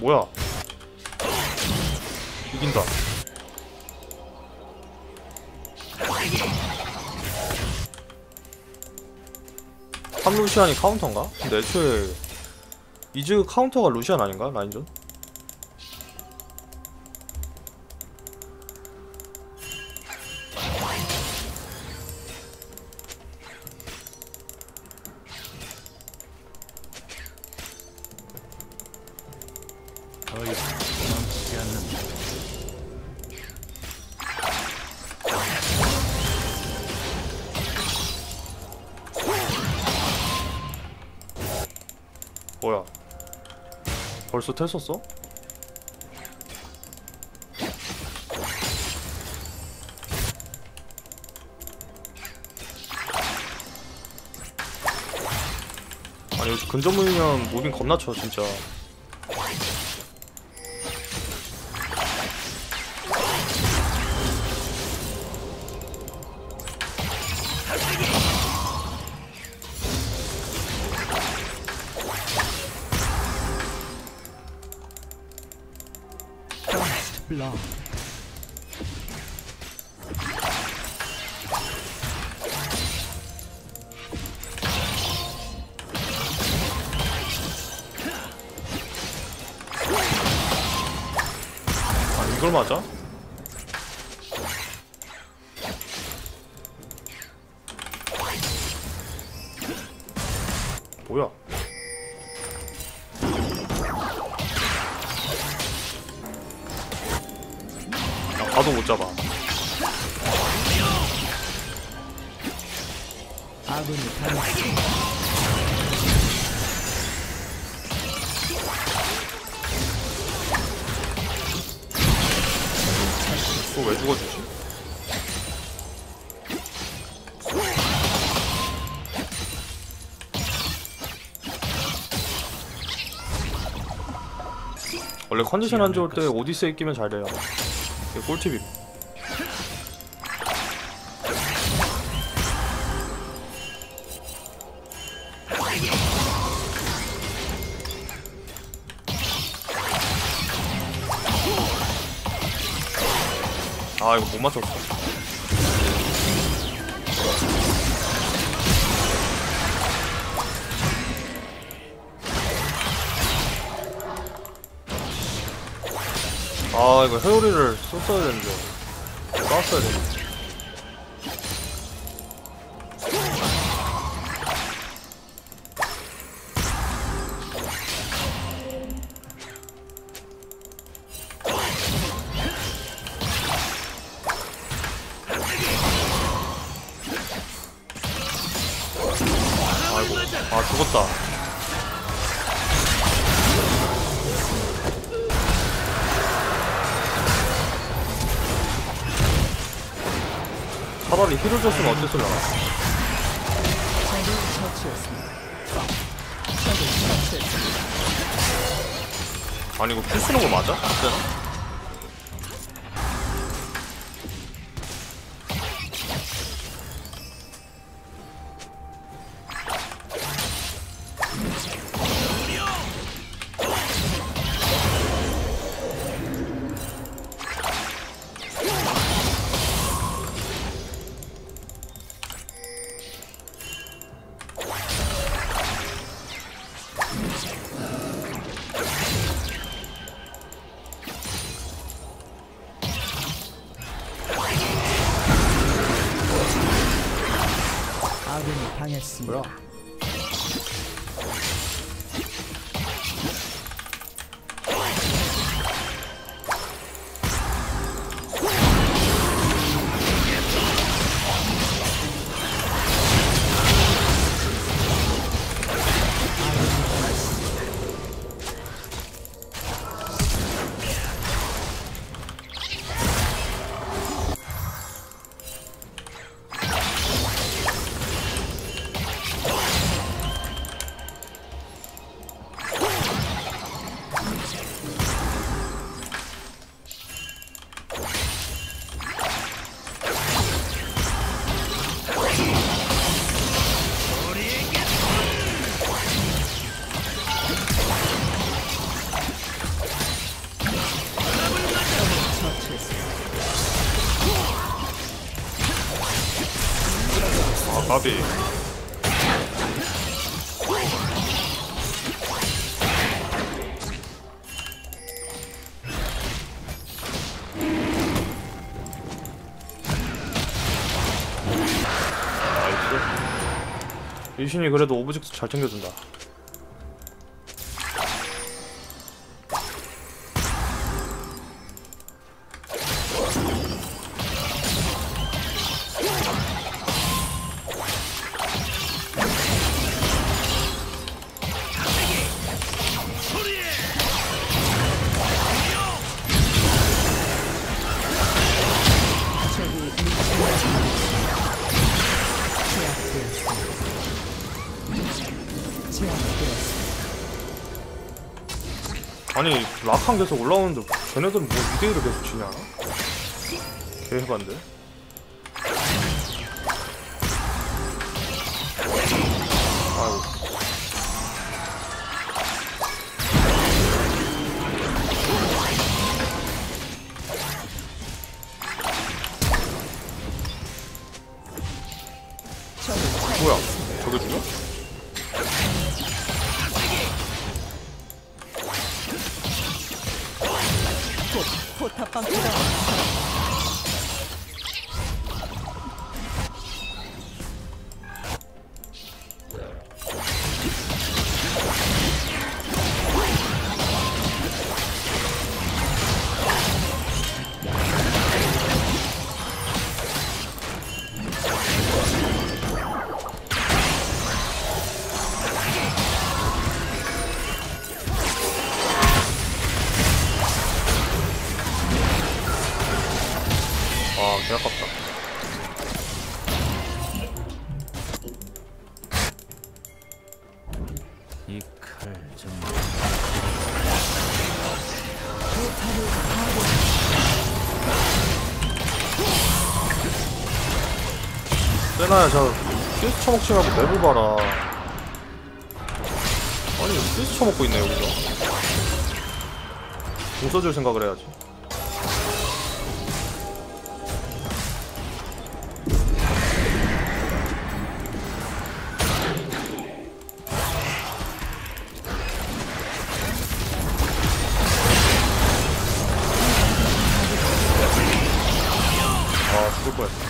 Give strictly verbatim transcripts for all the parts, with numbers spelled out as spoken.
뭐야? 이긴다. 삼 루시안이 카운터인가? 근데 애초에 이즈 카운터가 루시안 아닌가? 라인전? 뭐야? 벌써 tes었어? 아니 여기 근접무이면 무빙 겁나 쳐 진짜. blood. 아 이걸 맞아? 뭐야? 나 봐도 못 잡아. 아군이 당했습니다. 그거 왜 죽어주지? 원래 컨디션 안 좋을 때 오디세이 끼면 잘 돼요. 이게 꿀팁임. 아 이거 못 맞췄어. 아 이거 회오리를 썼어야 되는데 쐈어야 되는데. 아이고 아 죽었다. 차라리 힐을 줬으면 어땠을려나. 적을 처치했습니다. 적을 처치했습니다. 아니 이거 풀 쓰는 거 맞아? 진짜? 아군이 당했습니다. 뭐야? 바비. 나이스. 리신이 그래도 오브젝트 잘 챙겨준다. 아니 락한 계속 올라오는데 쟤네들은 뭐 이 대 일을 계속 치냐? 개해반데? 아이고. 뭐야? 저게 죽여? 포탑방 투하. 아, 개 아깝다. 이 칼 정말 세나야, 저 스위스 처먹지 말고 맵을 봐라. 아니, 스위스 처먹고 있네, 여기서. 공 써줄 생각을 해야지. 아, 죽을 뻔했어.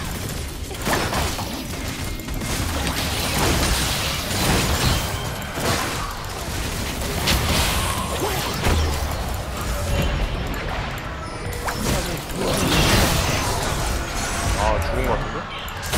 아, 죽은 것 같은데?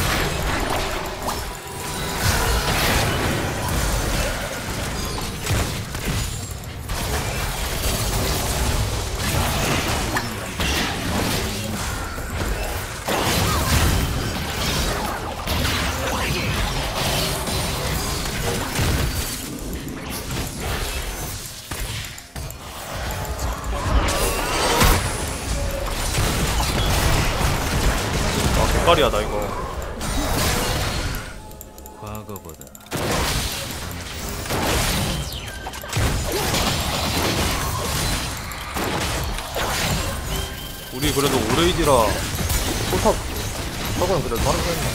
개까리하다 이거. 과거보다 우리 그래도 오레이디라 포탑 저거는 그래도 다른 편이야.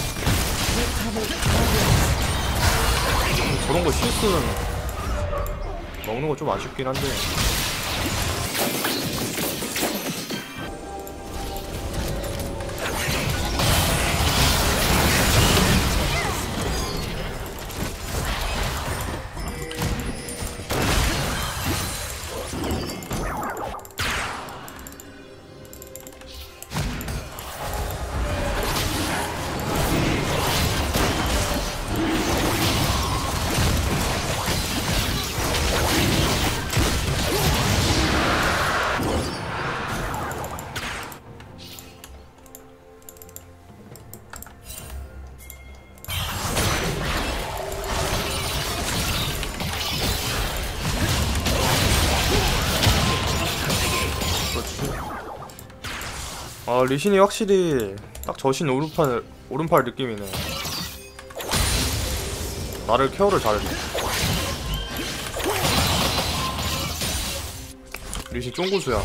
저런 거 실수는 먹는 거 좀 아쉽긴 한데. 아, 리신이 확실히 딱 저신 오른팔, 오른팔 느낌이네. 나를 케어를 잘해줘. 리신 쫑구수야.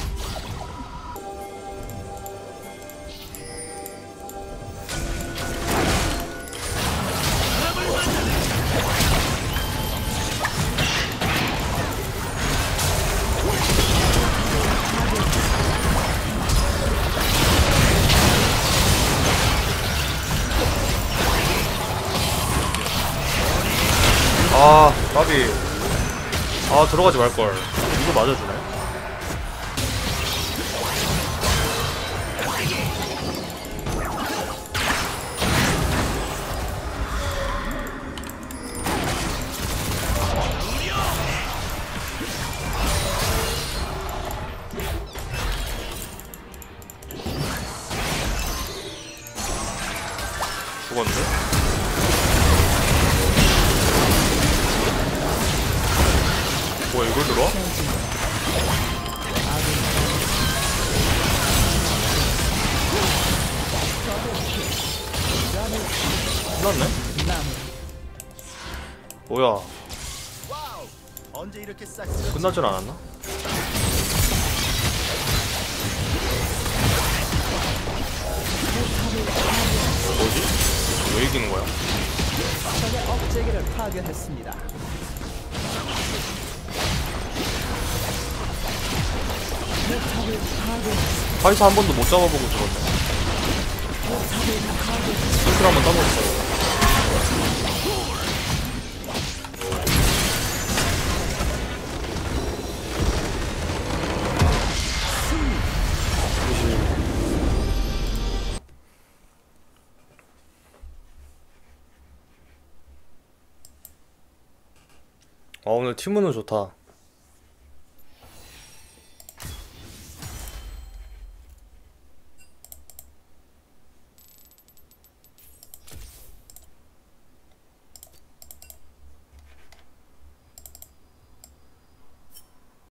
아 까비. 아 들어가지 말걸. 이거 맞아주네. 죽었는데? 뭐야 이걸 들어와? 끝났네? 뭐야 언제 이렇게 싹 끝나진 않았나? 뭐지? 왜 이기는 거야? 적의 억제기를 파괴했습니다. 파이사 한 번도 못 잡아보고 죽었네. 스킬 한번 따먹었어. 아 오늘 팀운은 좋다.